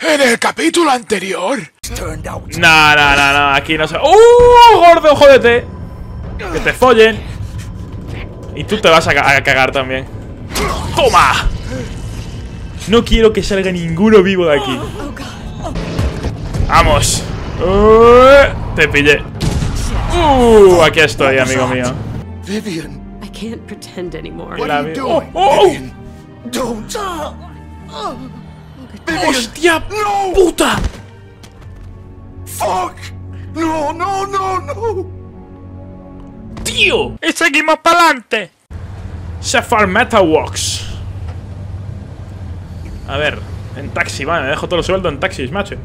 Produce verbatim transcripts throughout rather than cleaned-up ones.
En el capítulo anterior. No, no, no, no, aquí no se... ¡Uh, gordo, jódete! Que te follen. Y tú te vas a, ca a cagar también. ¡Toma! No quiero que salga ninguno vivo de aquí. ¡Vamos! Uh, te pillé. Uh, aquí estoy, amigo mío. Vivian. I can't pretend anymore. What are you doing? Oh, oh. Vivian. Don't. ¡Hostia puta! Fuck. No, no, no, no. ¡Tío! ¡Y seguimos para adelante! Sapphire Metalworks. A ver, en taxi, vale, me dejo todo el sueldo en taxis, macho.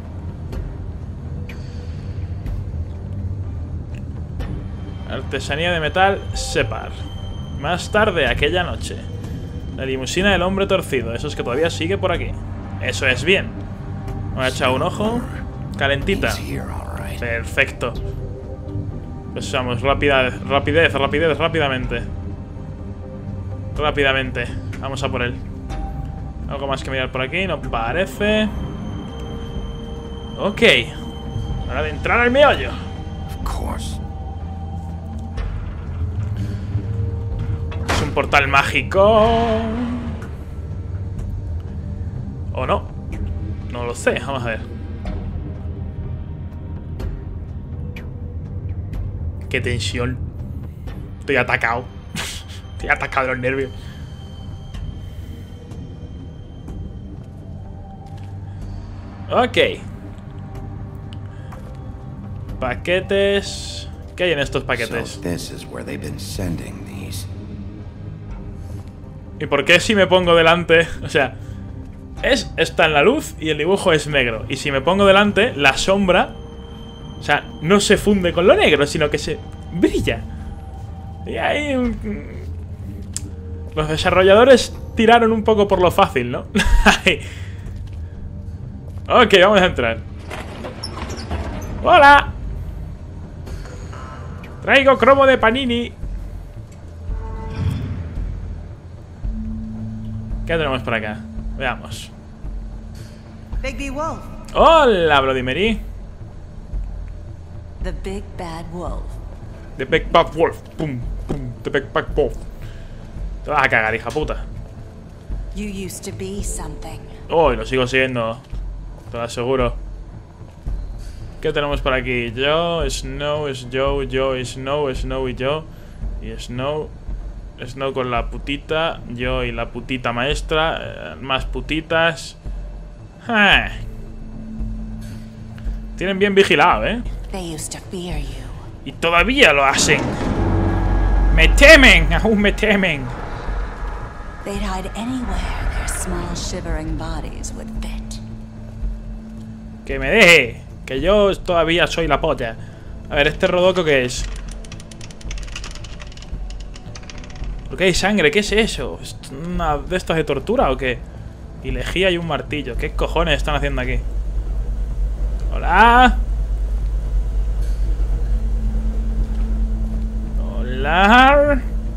Artesanía de metal, Separ. Más tarde, aquella noche. La limusina del hombre torcido. Eso es que todavía sigue por aquí. Eso es bien. Me voy a echar un ojo. Calentita. Perfecto. Pues vamos, rapidez, rapidez, rapidez, rápidamente. Rápidamente. Vamos a por él. Algo más que mirar por aquí, no parece. Ok. Hora de entrar al meollo. Es un portal mágico. ¿O no? No lo sé, vamos a ver. Qué tensión. Estoy atacado. Estoy atacado de los nervios. Ok. Paquetes. ¿Qué hay en estos paquetes? ¿Y por qué si me pongo delante? O sea, es está en la luz y el dibujo es negro. Y si me pongo delante, la sombra, o sea, no se funde con lo negro, sino que se brilla. Y ahí los desarrolladores tiraron un poco por lo fácil, ¿no? Ok, vamos a entrar. ¡Hola! Traigo cromo de Panini. ¿Qué tenemos por acá? Veamos. Big Wolf. Hola, Bloody Mary. The Big Bad Wolf. The Big Bad Wolf. Pum, pum. The Big Bad Wolf. Te vas a cagar, hija puta. You used to be something. Oh, y lo sigo siendo. Te lo aseguro. ¿Qué tenemos por aquí? Yo, Snow, es Joe, Joe, Snow, Snow y yo. Y Snow. Snow con la putita. Yo y la putita maestra. Eh, más putitas. Ah. Tienen bien vigilado, ¿eh? They used to fear you. Y todavía lo hacen. Me temen, aún me temen. They'd hide anywhere their small shivering bodies would fit. Que me deje. Que yo todavía soy la polla. A ver, ¿este rodoco qué es? ¿Por qué hay sangre? ¿Qué es eso? ¿Es una de estas de tortura o qué? Y lejía y un martillo. ¿Qué cojones están haciendo aquí? Hola. Hola.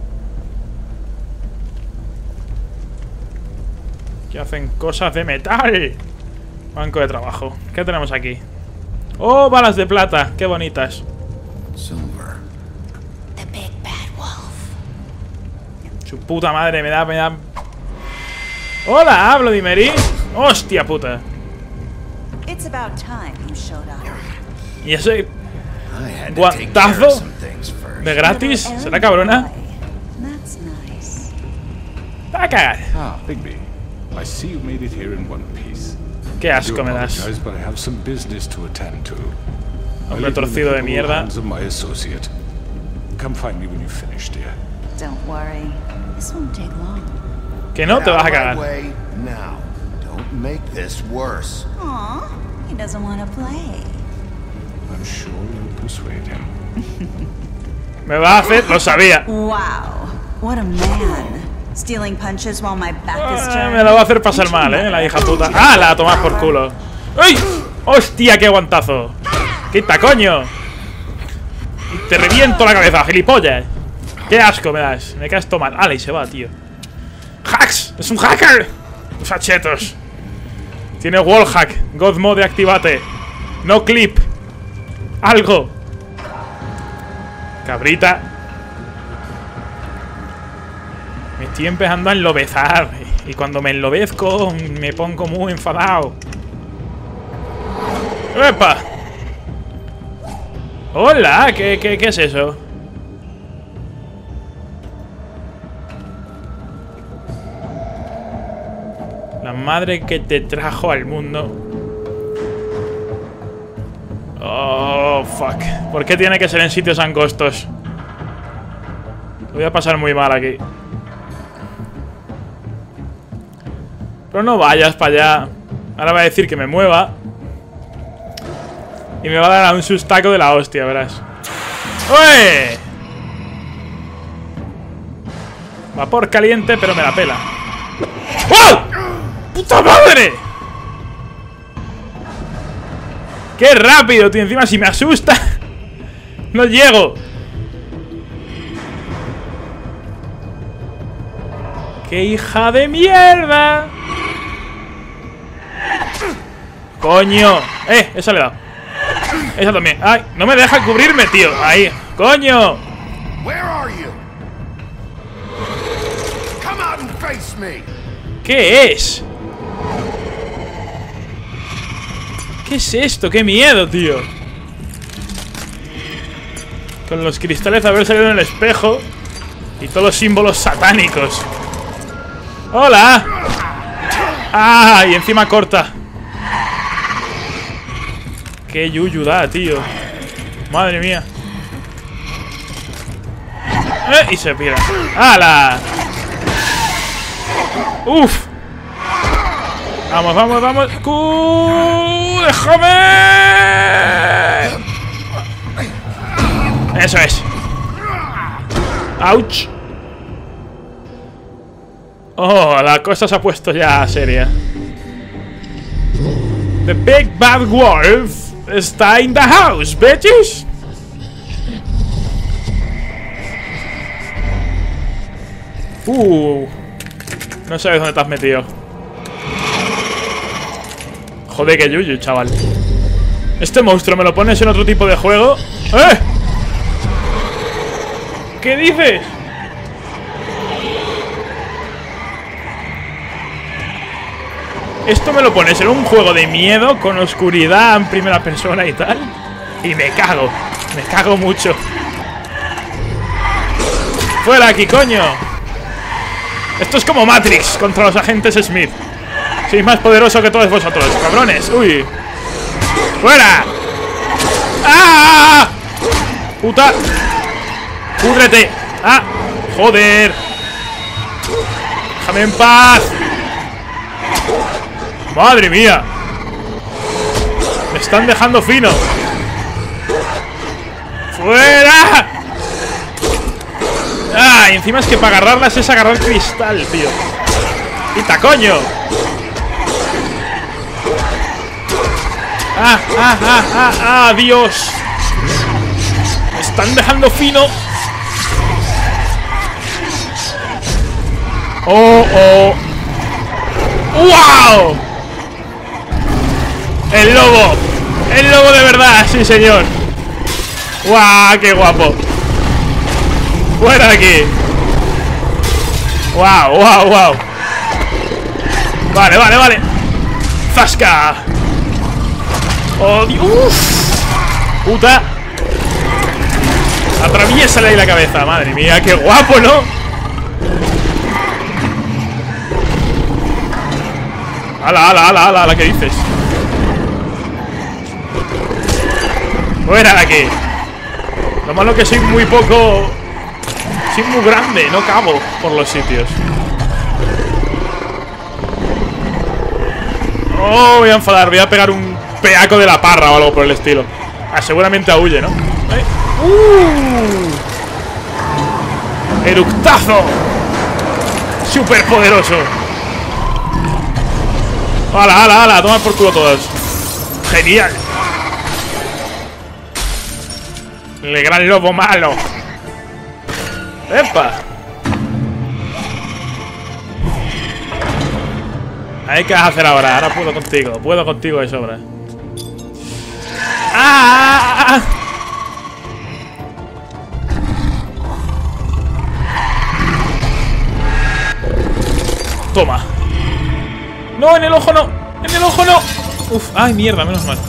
Que hacen cosas de metal. Banco de trabajo. ¿Qué tenemos aquí? ¡Oh, balas de plata! ¡Qué bonitas! Silver. The Big Bad Wolf. Su puta madre, me da, me da... ¡Hola, Bloody Mary! ¡Hostia puta! It's about time you showed up. ¿Y ese guantazo de gratis? ¿Será cabrona? That's nice. ¡Va a cagar! Ah, Bigby. I see you made it here in one piece. ¡Qué asco me das! Apologize, but I have some business to attend to. Hombre torcido de mierda. Hands of my associate. Come find me when you finish, dear. Don't worry. This won't take long. Que no te vas a cagar. Now, don't make this worse. Aw, he doesn't want to play. I'm sure you'll persuade him. Me va a hacer... Lo sabía. Wow, what a man. Stealing punches while my back is Ah, turned. me la va a hacer pasar mal, eh, la hija puta. ¡Ah, la tomas por culo! ¡Ay! ¡Hostia, qué guantazo! ¡Quita, coño! Y te reviento la cabeza, gilipollas. ¡Qué asco me das! Me caes todo mal. ¡Hala! Y se va, tío. ¡Hacks! ¡Es un hacker! ¡Fachetos! Tiene wallhack. God mode, activate. No clip. Algo. Cabrita. Me estoy empezando a enlobezar. Y cuando me enlobezco me pongo muy enfadado. ¡Epa! Hola, ¿qué, qué, qué es eso? La madre que te trajo al mundo. Oh, fuck. ¿Por qué tiene que ser en sitios angostos? Lo voy a pasar muy mal aquí. Pero no vayas para allá. Ahora va a decir que me mueva. Y me va a dar un sustaco de la hostia, verás. ¡Uy! Vapor caliente, pero me la pela. ¡Wow! ¡Puta madre! ¡Qué rápido, tío! Encima si me asusta no llego. ¡Qué hija de mierda! ¡Coño! ¡Eh! Esa le he dado. Esa también. ¡Ay! No me deja cubrirme, tío. Ahí. ¡Coño! ¿Qué es? ¿Qué es esto? ¡Qué miedo, tío! Con los cristales de haber salido en el espejo y todos los símbolos satánicos. ¡Hola! ¡Ah! Y encima corta. ¡Qué yuyu da, tío! ¡Madre mía! ¡Eh! Y se pira. ¡Hala! ¡Uf! ¡Vamos, vamos, vamos! ¡Cu! ¡Déjame! ¡Eso es! ¡Auch! Oh, la cosa se ha puesto ya seria. The Big Bad Wolf está in the house, bitches. Uh, no sabes dónde te has metido. Joder, que yuyu, chaval. Este monstruo me lo pones en otro tipo de juego. ¡Eh! ¿Qué dices? Esto me lo pones en un juego de miedo con oscuridad en primera persona y tal, y me cago, me cago mucho. ¡Fuera aquí, coño! Esto es como Matrix contra los agentes Smith. Soy más poderoso que todos vosotros, cabrones. ¡Uy! ¡Fuera! ¡Ah! ¡Puta! ¡Púdrete! ¡Ah! ¡Joder! ¡Déjame en paz! ¡Madre mía! Me están dejando fino. ¡Fuera! ¡Ah! Y encima es que para agarrarlas es agarrar cristal, tío. ¡Quita, coño! ¡Ah! ¡Ah! ¡Ah! ¡Ah! ¡Ah! ¡Dios! Me están dejando fino. ¡Oh! ¡Oh! ¡Wow! ¡El lobo! ¡El lobo de verdad! ¡Sí, señor! ¡Guau! ¡Qué guapo! ¡Fuera de aquí! ¡Guau! ¡Guau! ¡Guau! Vale, vale, vale. ¡Zasca! ¡Oh, Dios! ¡Uf! ¡Puta! Atraviésale ahí la cabeza. Madre mía, qué guapo, ¿no? ¡Hala, hala, hala, hala! ¿Qué dices? ¡Fuera de aquí! Lo malo que soy muy poco... Soy muy grande, no cabo por los sitios. Oh, voy a enfadar, voy a pegar un peaco de la parra o algo por el estilo. Ah, seguramente aúlle, ¿no? ¿Eh? ¡Uh! ¡Eructazo! ¡Súper poderoso! ¡Hala, hala, hala! Toma por culo todos. ¡Genial! El gran lobo malo. ¡Epa! A ver qué vas a hacer ahora. Ahora puedo contigo. Puedo contigo de sobra. ¡Ah! Toma. No, en el ojo no. En el ojo no. Uf, ay, mierda, menos mal.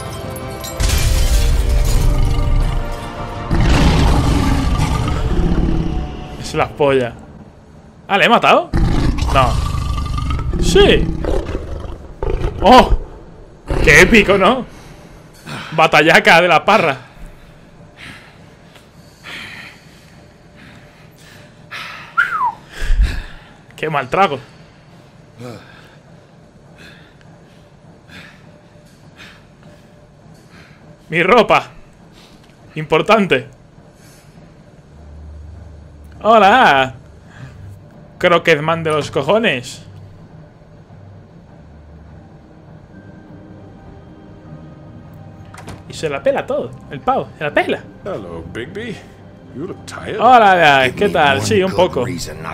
Es la polla. Ah, ¿le he matado? No. Sí. ¡Oh! ¡Qué épico!, ¿no? Batallaca de la parra. ¡Qué mal trago! Mi ropa. Importante. Hola. Croquetman de los cojones. Y se la pela todo. El pavo. Se la pela. Hello, Bigby. You look tired. Hola, ¿qué tal? Sí, un poco.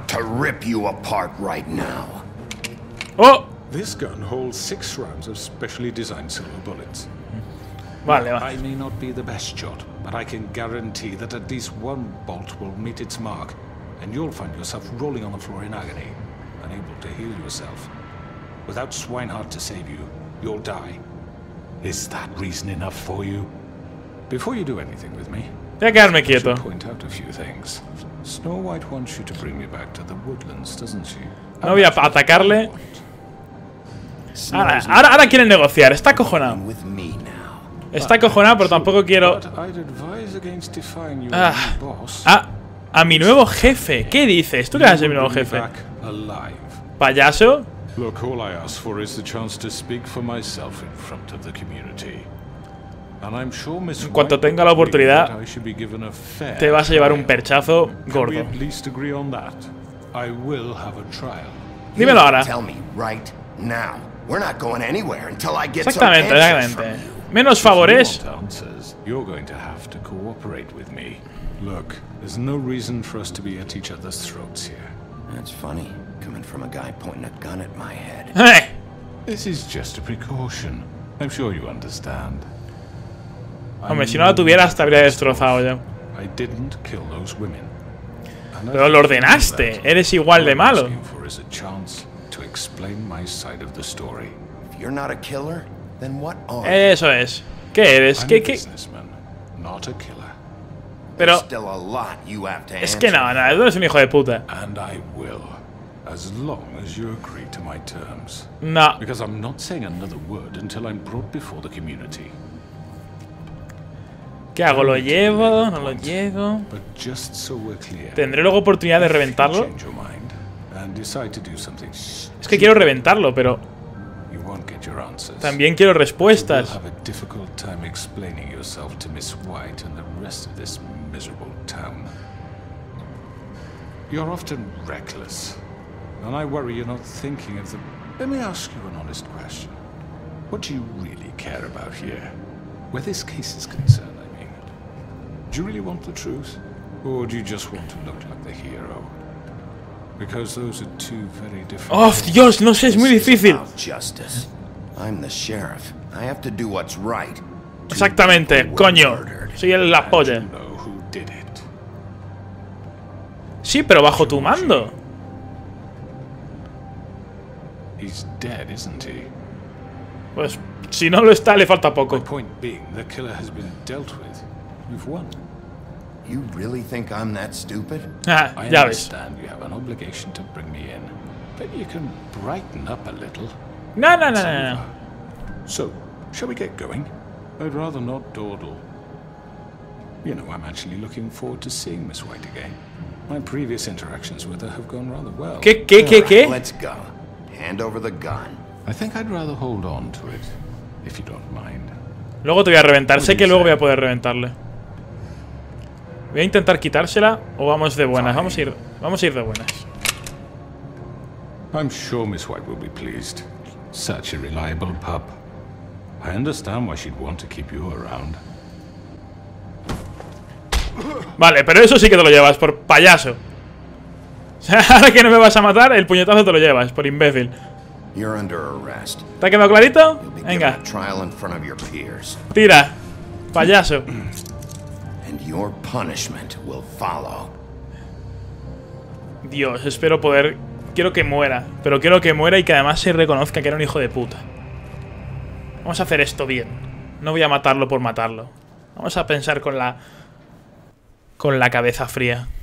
Oh. This gun holds six rounds of specially designed silver bullets. Vale, va. I may not be the best shot, but I can guarantee that at least one bolt will meet its mark, and you'll find yourself rolling on the floor in agony, unable to heal yourself. Without Swinehart to save you, you'll die. Is that reason enough for you? Before you do anything with me, voy a quedarme I should quieto. point out a few things. Snow White wants you to bring me back to the woodlands, doesn't she? No voy a atacarle. Ahora, ahora, ahora quieren negociar. Está acojonado. Está acojonado, pero tampoco quiero... Ah, ah, a mi nuevo jefe. ¿Qué dices? ¿Tú qué haces, mi nuevo jefe? ¿Payaso? Look, all I ask for is the chance to speak for myself in front of the community. And I'm sure Miss En cuanto tenga la oportunidad, te vas a llevar un perchazo gordo. Dímelo ahora. Exactamente, exactamente. Menos favores. You're going to have to cooperate with me. Look, there's no reason for us to be at each other's throats here. That's funny, coming from a guy pointing a gun at my head. Hey. This is just a precaution. I'm sure you understand. Hombre, si no la tuvieras te habría destrozado ya. I didn't kill those women. Pero lo ordenaste. Eres igual de malo. You're not a killer, then what are you? Eso es. ¿Qué eres? ¿Qué, qué? Pero es que no, no, tú eres un hijo de puta. As long as you agree to my terms. No. Because I'm not saying another word until I'm brought before the community. ¿Qué hago? ¿Lo llevo? ¿No lo llevo? But just so we're clear, ¿tendré luego oportunidad de reventarlo? change your mind and decide to do something. Es que quiero reventarlo, pero You won't get your answers. también quiero respuestas. You'll have a difficult time explaining yourself to Miss White and the rest of this miserable town. You're often reckless. And I worry you're not thinking of the... Let me ask you an honest question. What do you really care about here? Where this case is concerned, I mean. Do you really want the truth? Or do you just want to look like the hero? Because those are two very different... ¡Oh, Dios! No sé, es muy difícil. Justice. I'm the sheriff. I have to do what's right. Exactamente, coño. Soy el la polla. You know who did it. Sí, pero bajo tu mando. He's dead, isn't he? Pues si no lo está, le falta My poco. point being, the killer has been dealt with. You've won. You really think I'm that stupid? Ah, I ya ves. understand you have an obligation to bring me in, but you can brighten up a little. No, no, no, no, no. So, shall we get going? I'd rather not dawdle. You know, I'm actually looking forward to seeing Miss White again. My previous interactions with her have gone rather well. ¿Qué, qué, qué, Alright, qué? Let's go. Hand over the gun. I think I'd rather hold on to it, if you don't mind. Luego te voy a reventar. Sé que luego voy a poder reventarle. Voy a intentar quitársela o vamos de buenas. Vamos a ir, vamos a ir de buenas. I'm sure Miss White will be pleased. Such a reliable pup. I understand why she'd want to keep you around. Vale, pero eso sí que te lo llevas, por payaso. O sea, ahora que no me vas a matar, el puñetazo te lo llevas, por imbécil. You're under arrest. ¿Te ha quedado clarito? You'll be given Venga, a trial in front of your peers, tira. Payaso. and your punishment will follow. Dios, espero poder... Quiero que muera. Pero quiero que muera y que además se reconozca que era un hijo de puta. Vamos a hacer esto bien. No voy a matarlo por matarlo. Vamos a pensar con la... Con la cabeza fría.